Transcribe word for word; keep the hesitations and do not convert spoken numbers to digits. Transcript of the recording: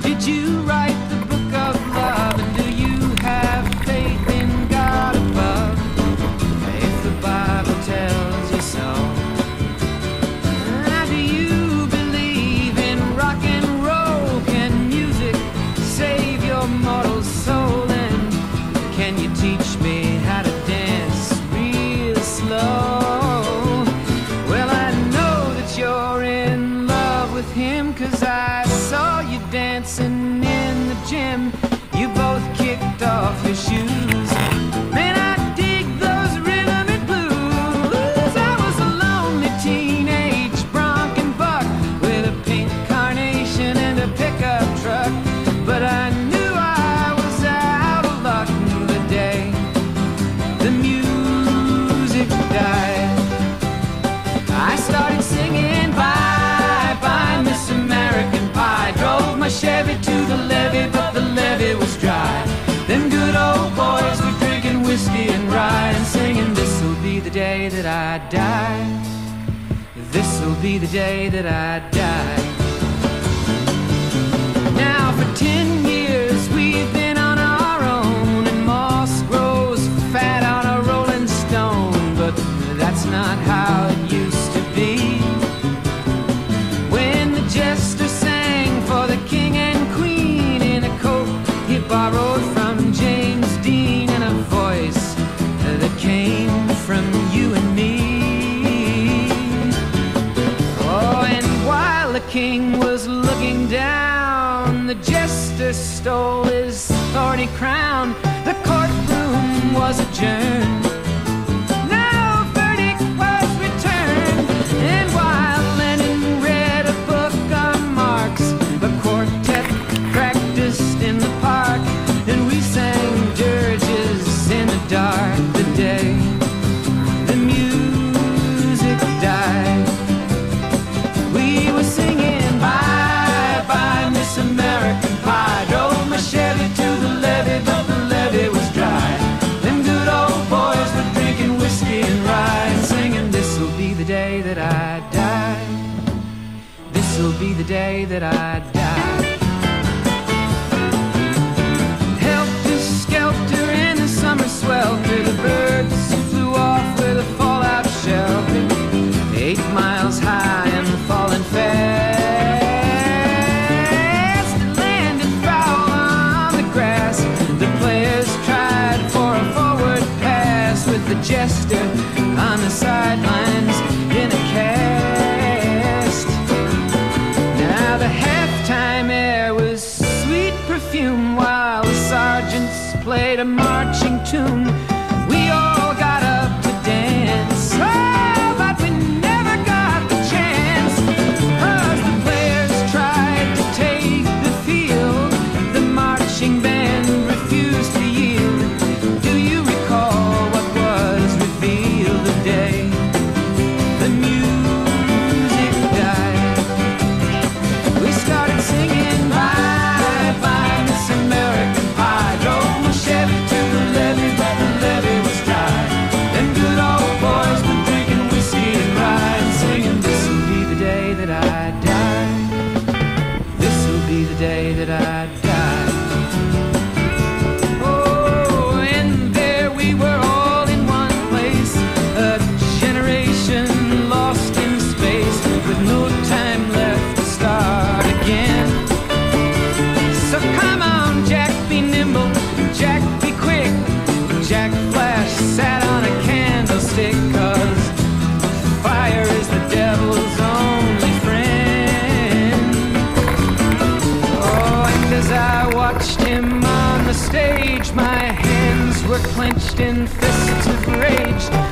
Did you write the book of love? And do you have faith in God above? If the Bible tells you so. Now, do you believe in rock and roll? Can music save your mortal soul? And can you teach me how to dance real slow? Well, I know that you're in love with him, 'cause I saw you dancing in the gym. You both kicked off your shoes. Man, I dig those rhythm and blues. I was a lonely teenage bronc and buck with a pink carnation and a pickup truck. But I knew I was out of luck the day the music died. I started singing bye bye Miss American Pie. Drove my Chevy to the levee, but the levee was dry. Them good old boys were drinking whiskey and rye and singing, this'll be the day that I die. This'll be the day that I die. Now for ten years we've been on our own, and moss grows fat on a rolling stone. But that's not how it used to be. When the jester sang for the king and queen in a coat he borrowed from James Dean, and a voice that came from you and me. Oh, and while the king was looking down, the jester stole his thorny crown. The courtroom was adjourned. No verdict was returned. And while Lenin read a book on Marx, the quartet practiced in the park, and we sang dirges in the dark the day the music died. We were singing bye bye Miss American Pie. Drove my Chevy to the levee, but the levee was dry. Them good old boys were drinking whiskey and rye and singing, this'll be the day that I die. This'll be the day that I die. Helter skelter in the summer swelter, the birds flew off with a fallout shelter. Eight miles high and falling fast. It landed foul on the grass. The players tried for a forward pass, with the jester on the sidelines in a cast. Now the halftime air was sweet perfume, while the sergeants played a marching tune. We all got up to dance, oh, but we never got the chance, 'cause the players tried to take the field. The marching band refused to yield. Do you recall what was revealed the day the music died? We started singing bye bye Miss American Pie. Drove my Chevy to the levee, but the levee was dry. Them good old boys were drinking whiskey and rye and singing, this'll be the day that I die. This'll be the day that I die. Oh, and there we were all in one place, a generation lost in space, with no time left to start again. So come on, Jack, be nimble, Jack, be quick. Jack Flash sat on a candlestick, 'cause fire is the devil's only friend. Oh, and as I watched him on the stage, my hands were clenched in fists of rage.